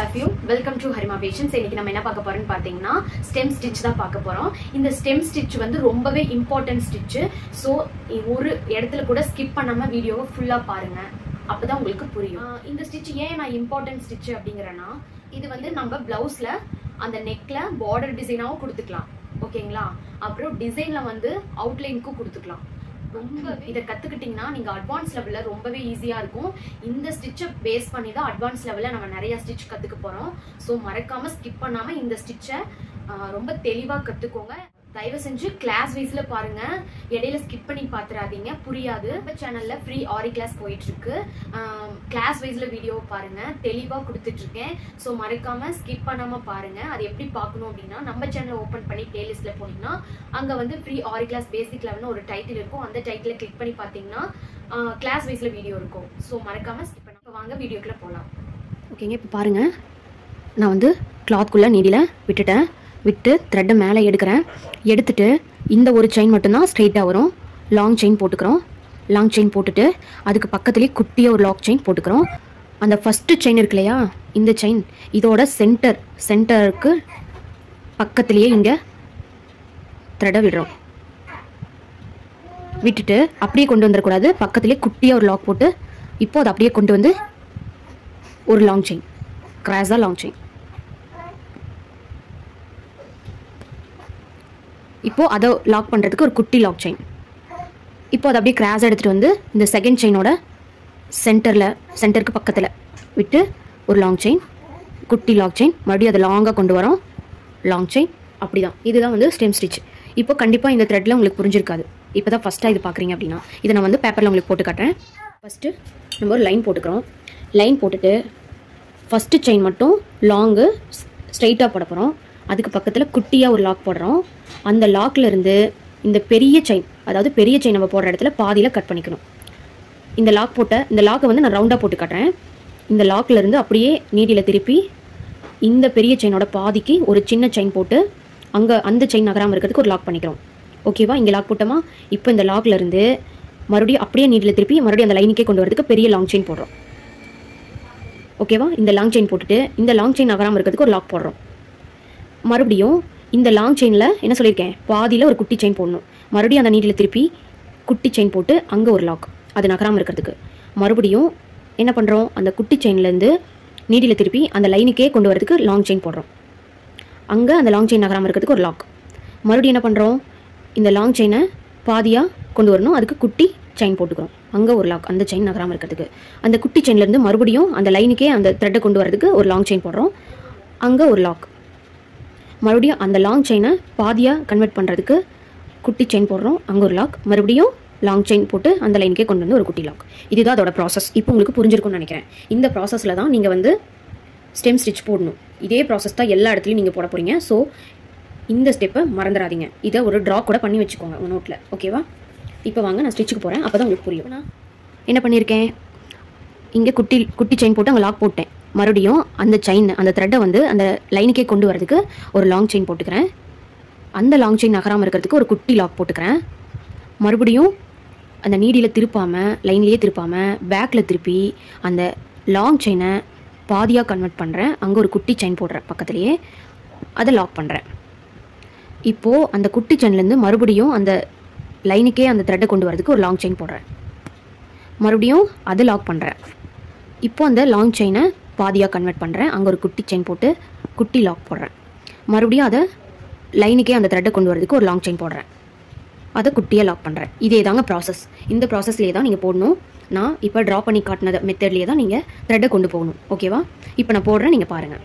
of you. Welcome to Harima Patients. இன்னைக்கு நம்ம என்ன பார்க்க போறோம்னு பாத்தீங்கன்னா ஸ்டெம் ஸ்டிட்ச் தான் பார்க்க போறோம். இந்த ஸ்டெம் ஸ்டிட்ச் வந்து ரொம்பவே இம்பார்ட்டன்ட் ஸ்டிட்ச். சோ ஒரு இடத்துல கூட ஸ்கிப் பண்ணாம வீடியோவை ஃபுல்லா பாருங்க. அப்பதான் உங்களுக்கு புரியும். இந்த ஸ்டிட்ச் ஏன் நான் இம்பார்ட்டன்ட் ஸ்டிட்ச் அப்படிங்கறேன்னா இது வந்து நம்ம பிளவுஸ்ல அந்த நெக்ல பார்டர் டிசைனாவும் கொடுத்துக்கலாம். ஓகேங்களா? அப்புறம் டிசைன்ல வந்து அவுட்லைனுக்கும் கொடுத்துக்கலாம். ரொம்ப இதை கத்துக்கிட்டீங்கன்னா நீங்க அட்வான்ஸ் லெவல்ல ரொம்பவே ஈஸியா இருக்கும். இந்த ஸ்டிட்சை பேஸ் பண்ணி தான் அட்வான்ஸ் லெவல்ல நம்ம நிறைய ஸ்டிட்ச் கத்துக்க போறோம். ஸோ மறக்காம ஸ்கிப் பண்ணாம இந்த ஸ்டிட்சை ரொம்ப தெளிவா கத்துக்கோங்க. தயவு செஞ்சு கிளாஸ் வைஸ்ல பாருங்க, இடையில ஸ்கிப் பண்ணி பாத்துறாதீங்க, புரியாது. நம்ம சேனல்ல ஃப்ரீ ஆரி கிளாஸ் போயிட்டு இருக்கு. கிளாஸ் வைஸ்ல வீடியோ பாருங்க, தெளிவா கொடுத்துட்டு இருக்கேன். ஸோ மறக்காம ஸ்கிப் பண்ணாம பாருங்க. அது எப்படி பார்க்கணும் அப்படின்னா நம்ம சேனலை ஓப்பன் பண்ணி பிளேலிஸ்ட்ல போனீங்கன்னா அங்க வந்து ஃப்ரீ ஆரி கிளாஸ் பேசிக் லெவல்னு ஒரு டைட்டில் இருக்கும். அந்த டைட்டில கிளிக் பண்ணி பாத்தீங்கன்னா கிளாஸ் வைஸ்ல வீடியோ இருக்கும். ஸோ மறக்காம ஸ்கிப் பண்ணாம வாங்க வீடியோக்குள்ள போகலாம். ஓகேங்க, இப்போ பாருங்க, நான் வந்து கிளாத்குள்ள நீடில விட்டு த்ரெட்டை மேலே எடுத்துட்டு இந்த ஒரு செயின் மட்டும்தான் ஸ்ட்ரெயிட்டாக வரும். லாங் செயின் போட்டுக்கிறோம். லாங் செயின் போட்டுட்டு அதுக்கு பக்கத்துலேயே குட்டியாக ஒரு லாக் செயின் போட்டுக்கிறோம். அந்த ஃபஸ்ட்டு செயின் இருக்கு இல்லையா, இந்த செயின் இதோட சென்டருக்கு பக்கத்துலேயே இங்கே த்ரெட்டை விடுறோம். விட்டுட்டு அப்படியே கொண்டு வந்துடக்கூடாது, பக்கத்துலேயே குட்டியாக ஒரு லாக் போட்டு இப்போ அதை அப்படியே கொண்டு வந்து ஒரு லாங் செயின், கிராஸாக லாங் செயின். இப்போ அதை லாக் பண்ணுறதுக்கு ஒரு குட்டி லாக் செயின். இப்போ அதை அப்படியே கிராஸ் எடுத்துகிட்டு வந்து இந்த செகண்ட் செயினோட சென்டருக்கு பக்கத்தில் விட்டு ஒரு லாங் செயின், குட்டி லாக் செயின், மறுபடியும் அதை லாங்காக கொண்டு வரோம், லாங் செயின். அப்படி தான், இதுதான் வந்து ஸ்டெம் ஸ்டிச். இப்போ கண்டிப்பாக இந்த த்ரெட்டில் உங்களுக்கு புரிஞ்சிருக்காது. இப்போ தான் ஃபஸ்ட்டாக இது பார்க்குறீங்க அப்படின்னா இதை நான் வந்து பேப்பரில் உங்களுக்கு போட்டு காட்டுறேன். ஃபஸ்ட்டு நம்ம ஒரு லைன் போட்டுக்கிறோம். லைன் போட்டுட்டு ஃபஸ்ட்டு செயின் மட்டும் லாங்கு ஸ்ட்ரைட்டாக போட போகிறோம். அதுக்கு பக்கத்தில் குட்டியாக ஒரு லாக் போடுறோம். அந்த லாக்ல இருந்து இந்த பெரிய செயின், அதாவது பெரிய செயின் நம்ம போடுற இடத்துல பாதியில் கட் பண்ணிக்கணும். இந்த லாக்கை வந்து நான் ரவுண்டாக போட்டு காட்டுறேன். இந்த லாக்ல இருந்து அப்படியே நீடியில் திருப்பி இந்த பெரிய செயினோட பாதிக்கு ஒரு சின்ன செயின் போட்டு அங்கே அந்த செயின் நகராமல் இருக்கிறதுக்கு ஒரு லாக் பண்ணிக்கிறோம். ஓகேவா? இங்கே லாக் போட்டோமா? இப்போ இந்த லாக்ல இருந்து மறுபடியும் அப்படியே நீடியில் திருப்பி மறுபடியும் அந்த லைனுக்கே கொண்டு வரதுக்கு பெரிய லாங் செயின் போடுறோம். ஓகேவா? இந்த லாங் செயின் போட்டுட்டு இந்த லாங் செயின் நகராமல் இருக்கிறதுக்கு ஒரு லாக் போடுறோம். மறுபடியும் இந்த லாங் செயினில் என்ன சொல்லியிருக்கேன், பாதியில் ஒரு குட்டி செயின் போடணும். மறுபடியும் அந்த நீடில் திருப்பி குட்டி செயின் போட்டு அங்கே ஒரு லாக், அது நகராமல் இருக்கிறதுக்கு. மறுபடியும் என்ன பண்ணுறோம், அந்த குட்டி செயின்லேருந்து நீடில் திருப்பி அந்த லைனுக்கே கொண்டு வரதுக்கு லாங் செயின் போடுறோம். அங்கே அந்த லாங் செயின் நகராமல் இருக்கிறதுக்கு ஒரு லாக். மறுபடியும் என்ன பண்ணுறோம், இந்த லாங் செயினை பாதியாக கொண்டு வரணும், அதுக்கு குட்டி செயின் போட்டுக்கிறோம். அங்கே ஒரு லாக், அந்த செயின் நகராமல் இருக்கிறதுக்கு. அந்த குட்டி செயின்லேருந்து மறுபடியும் அந்த லைனுக்கே அந்த த்ரெட்டை கொண்டு வரதுக்கு ஒரு லாங் செயின் போடுறோம். அங்கே ஒரு லாக். மறுபடியும் அந்த லாங் செயினை பாதியாக கன்வெர்ட் பண்ணுறதுக்கு குட்டி செயின் போடுறோம். அங்கே ஒரு லாக். மறுபடியும் லாங் செயின் போட்டு அந்த லைனுக்கே கொண்டு வந்து ஒரு குட்டி லாக். இதுதான் அதோட ப்ராசஸ். இப்போ உங்களுக்கு புரிஞ்சிருக்கும்னு நினைக்கிறேன். இந்த ப்ராசஸில் தான் நீங்கள் வந்து ஸ்டெம் ஸ்டிச் போடணும். இதே ப்ராசஸ் தான் எல்லா இடத்துலையும் நீங்கள் போட போகிறீங்க. ஸோ இந்த ஸ்டெப்பை மறந்துடாதீங்க. இதை ஒரு ட்ரா கூட பண்ணி வச்சுக்கோங்க உங்கள் நோட்டில். ஓகேவா? இப்போ வாங்க நான் ஸ்டிச்சுக்கு போகிறேன். அப்போ தான் உங்களுக்கு புரியும். நான் என்ன பண்ணியிருக்கேன், இங்கே குட்டி செயின் போட்டு அங்கே லாக் போட்டேன். மறுபடியும் அந்த த்ரெட்டை வந்து அந்த லைனுக்கே கொண்டு வரதுக்கு ஒரு லாங் செயின் போட்டுக்கிறேன். அந்த லாங் செயின் நகராமல் இருக்கிறதுக்கு ஒரு குட்டி லாக் போட்டுக்கிறேன். மறுபடியும் அந்த நீடியில் திருப்பாமல், லைன்லேயே திருப்பாமல் பேக்கில் திருப்பி அந்த லாங் செயினை பாதியாக கன்வெர்ட் பண்ணுறேன். அங்கே ஒரு குட்டி செயின் போடுறேன் பக்கத்துலேயே, அதை லாக் பண்ணுறேன். இப்போது அந்த குட்டி செயின்லேருந்து மறுபடியும் அந்த லைனுக்கே அந்த த்ரெட்டை கொண்டு வரதுக்கு ஒரு லாங் செயின் போடுறேன். மறுபடியும் அதை லாக் பண்ணுறேன். இப்போ அந்த லாங் செயினை பாதியாக கன்வெர்ட் பண்ணுறேன். அங்கே ஒரு குட்டி செயின் போட்டு குட்டி லாக் போடுறேன். மறுபடியும் அதை லைனுக்கே அந்த த்ரெட்டை கொண்டு வரதுக்கு ஒரு லாங் செயின் போடுறேன். அதை குட்டியாக லாக் பண்ணுறேன். இதே தாங்க ப்ராசஸ். இந்த ப்ராசஸ்லேயே தான் நீங்கள் போடணும். நான் இப்போ ட்ரா பண்ணி காட்டினது மெத்தட்லேயே தான் நீங்கள் த்ரெட்டை கொண்டு போகணும். ஓகேவா? இப்போ நான் போடுறேன், நீங்கள் பாருங்கள்.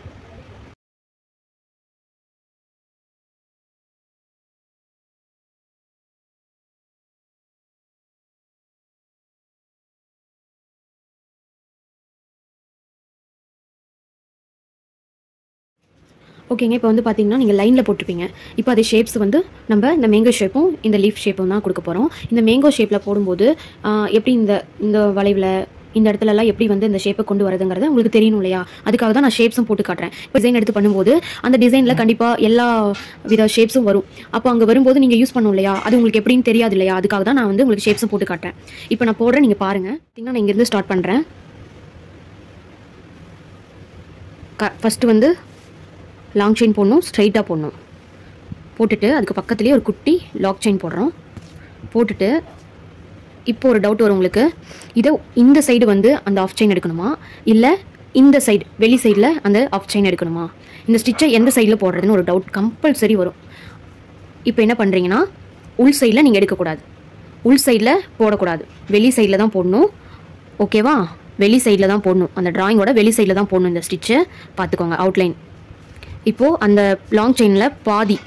ஓகேங்க, இப்போ வந்து பார்த்தீங்கன்னா நீங்கள் லைனில் போட்டிருப்பீங்க. இப்போ அது ஷேப்ஸ் வந்து நம்ம இந்த மேங்கோ ஷேப்பும் இந்த லீஃப் ஷேப்பும் தான் கொடுக்க போகிறோம். இந்த மேங்கோ ஷேப்பில் போடும்போது எப்படி இந்த வளைவில் இந்த இடத்துலலாம் எப்படி வந்து இந்த ஷேப்பை கொண்டு வரதுங்கிறது உங்களுக்கு தெரியணும் இல்லையா? அதுக்காக தான் நான் ஷேப்ஸும் போட்டு காட்டுறேன். டிசைன் எடுத்து பண்ணும்போது அந்த டிசைனில் கண்டிப்பாக எல்லா வித ஷேப்ஸும் வரும். அப்போ அங்கே வரும்போது நீங்கள் யூஸ் பண்ணணும் இல்லையா? அது உங்களுக்கு எப்படின்னு தெரியாது இல்லையா? அதுக்காக தான் நான் வந்து உங்களுக்கு ஷேப்ஸும் போட்டு காட்டுறேன். இப்போ நான் போடுறேன், நீங்கள் பாருங்கள். பார்த்தீங்கன்னா நான் இங்கேருந்து ஸ்டார்ட் பண்ணுறேன். ஃபஸ்ட்டு வந்து லாங் செயின் போடணும், ஸ்ட்ரைட்டாக போடணும். போட்டுட்டு அதுக்கு பக்கத்துலேயே ஒரு குட்டி லாக் செயின் போடுறோம். போட்டுட்டு இப்போ ஒரு டவுட் வரும் உங்களுக்கு, இதை இந்த சைடு வந்து அந்த ஆஃப் செயின் எடுக்கணுமா, இல்லை இந்த சைடு வெளி சைடில் அந்த ஆஃப் செயின் எடுக்கணுமா, இந்த ஸ்டிச்சை எந்த சைடில் போடுறதுன்னு ஒரு டவுட் கம்பல்சரி வரும். இப்போ என்ன பண்ணுறீங்கன்னா, உள் சைடில் நீங்கள் எடுக்கக்கூடாது, உள் சைடில் போடக்கூடாது, வெளி சைடில் தான் போடணும். ஓகேவா? வெளி சைடில் தான் போடணும், அந்த ட்ராயிங்கோட வெளி சைடில் தான் போடணும். இந்த ஸ்டிச்சை பார்த்துக்கோங்க, அவுட்லைன். இப்போது அந்த லாங் செயினில் பாதி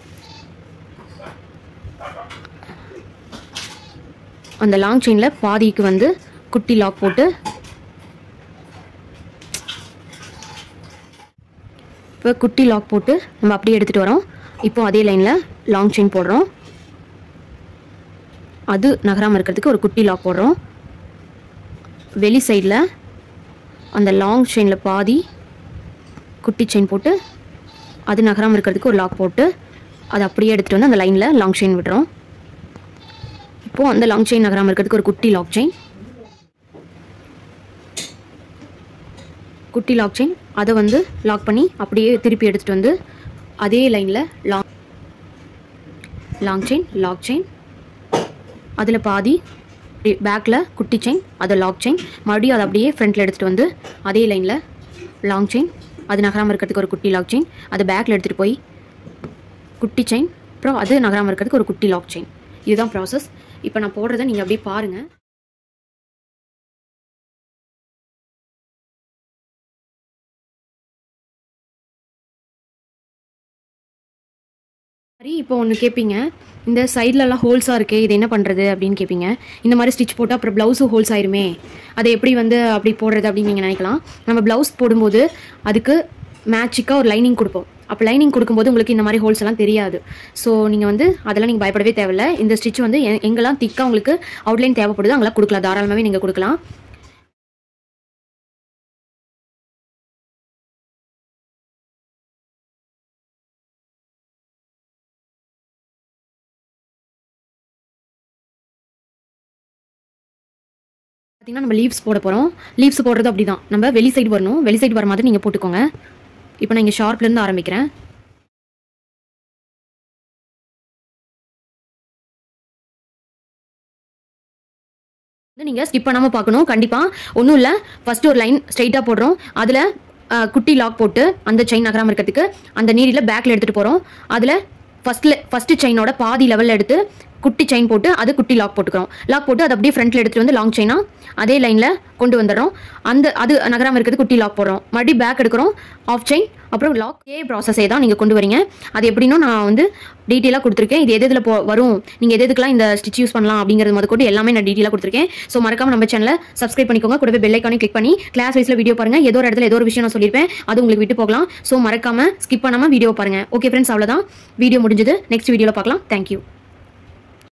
அந்த லாங் செயினில் பாதிக்கு வந்து குட்டி லாக் போட்டு இப்போ குட்டி லாக் போட்டு நம்ம அப்படியே எடுத்துகிட்டு வரோம். இப்போ அதே லைனில் லாங் செயின் போடுறோம், அது நகராமல் இருக்கிறதுக்கு ஒரு குட்டி லாக் போடுறோம். வெளி சைடில் அந்த லாங் செயினில் பாதி குட்டி செயின் போட்டு அது நகராமல் இருக்கிறதுக்கு ஒரு லாக் போட்டு அதை அப்படியே எடுத்துகிட்டு வந்து அந்த லைனில் லாங் செயின் விடுறோம். இப்போது அந்த லாங் செயின் நகராமல் இருக்கிறதுக்கு ஒரு குட்டி லாக் செயின், குட்டி லாக் செயின் அதை வந்து லாக் பண்ணி அப்படியே திருப்பி எடுத்துகிட்டு வந்து அதே லைனில் லாங் செயின் லாக் செயின், அதில் பாதி பேக்கில் குட்டி செயின், அதை லாக் செயின், மறுபடியும் அதை அப்படியே ஃப்ரண்ட்டில் எடுத்துகிட்டு வந்து அதே லைனில் லாங் செயின், அது நகராமல் இருக்கிறதுக்கு ஒரு குட்டி லாக் செயின், அதை பேக்கில் எடுத்துகிட்டு போய் குட்டி செயின், அப்புறம் அது நகராமல் இருக்கிறதுக்கு ஒரு குட்டி லாக் செயின். இதுதான் ப்ராசஸ். இப்போ நான் போடுறதை நீங்கள் அப்படியே பாருங்கள். சரி, இப்போ ஒன்று கேட்பீங்க, இந்த சைட்லலாம் ஹோல்ஸாக இருக்கே, இது என்ன பண்ணுறது அப்படின்னு கேட்பீங்க. இந்த மாதிரி ஸ்டிச் போட்டால் அப்புறம் ப்ளவுஸும் ஹோல்ஸ் ஆயிருமே, அதை எப்படி வந்து அப்படி போடுறது அப்படின்னு நீங்கள் நினைக்கலாம். நம்ம ப்ளவுஸ் போடும்போது அதுக்கு மேட்சிக்காக ஒரு லைனிங் கொடுப்போம். அப்போ லைனிங் கொடுக்கும்போது உங்களுக்கு இந்த மாதிரி ஹோல்ஸ் எல்லாம் தெரியாது. ஸோ நீங்கள் வந்து அதெல்லாம் நீங்கள் பயப்படவே தேவையில்லை. இந்த ஸ்டிச் வந்து எங்கெல்லாம் திக்காக உங்களுக்கு அவுட்லைன் தேவைப்படுது அங்கெல்லாம் கொடுக்கலாம், தாராளமாகவே நீங்கள் கொடுக்கலாம். பார்த்தீங்கன்னா நம்ம லீவ்ஸ் போட போகிறோம். லீவ்ஸ் போடுறது அப்படி தான், நம்ம வெளி சைடு வரணும், வெளி சைடு வர மாதிரி நீங்கள் போட்டுக்கோங்க. இப்போ நான் இங்கே ஷார்ப்லேருந்து ஆரம்பிக்கிறேன். நீங்கள் ஸ்கிப் பண்ணாமல் பார்க்கணும் கண்டிப்பாக. ஒன்றும் இல்லை, ஃபஸ்ட்டு ஒரு லைன் ஸ்ட்ரைட்டாக போடுறோம், அதில் குட்டி லாக் போட்டு அந்த செயின் நகராமல் இருக்கிறதுக்கு அந்த நீடியில் பேக்கில் எடுத்துகிட்டு போகிறோம். அதில் ஃபஸ்ட்டு செயினோட பாதி லெவலில் எடுத்து குட்டி செயின் போட்டு அது குட்டி லாக் போட்டுக்கிறோம். லாக் போட்டு அதை அப்படியே ஃப்ரண்ட்டில் எடுத்துகிட்டு வந்து லாங் செயினாக அதே லைனில் கொண்டு வந்துடுறோம். அது நகராமல் இருக்கிறது குட்டி லாக் போடுறோம், மறுபடியும் பேக் எடுக்கிறோம், ஆஃப் செயின், அப்புறம் லாக். ப்ராசஸே தான் நீங்கள் கொண்டு வரீங்க. அது எப்படின்னா நான் வந்து டீட்டெயிலாக கொடுத்துருக்கேன். இது எதில் வரும், நீங்கள் எதுக்கெல்லாம் இந்த ஸ்டிச் யூஸ் பண்ணலாம் அப்படிங்கிறது முதல் கொண்டு எல்லாமே நான் டீட்டெயிலாக கொடுத்துருக்கேன். ஸோ மறக்காம நம்ம சேனலை சப்ஸ்கிரைப் பண்ணிக்கோங்க, கூடவே பெல் ஐக்கானே கிளிக் பண்ணி கிளாஸ் வைஸில் வீடியோ பாருங்கள். ஏதோ ஒரு இடத்துல ஏதோ ஒரு விஷயம் நான் சொல்லியிருப்பேன், அது உங்களுக்கு விட்டு போகலாம். ஸோ மறக்காம ஸ்கிப் பண்ணாமல் வீடியோ பாருங்கள். ஓகே ஃப்ரெண்ட்ஸ், அவ்வளோதான், வீடியோ முடிஞ்சது. நெக்ஸ்ட் வீடியோவில் பார்க்கலாம். தேங்க்யூ.